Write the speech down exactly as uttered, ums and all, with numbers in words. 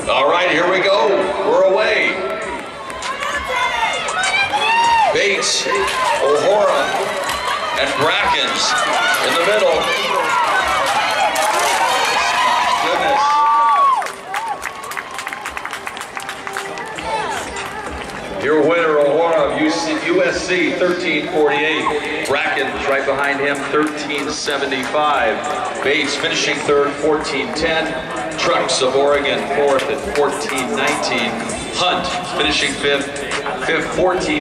All right, here we go. We're away. Bates, O'Hora, and Brackens in the middle. Goodness. Your winner, O'Hora of U S C, thirteen forty-eight. Brackens right behind him, thirteen seventy-five. Bates finishing third, fourteen ten. Trucks of Oregon fourth at fourteen nineteen. Hunt finishing fifth, fifth fourteen.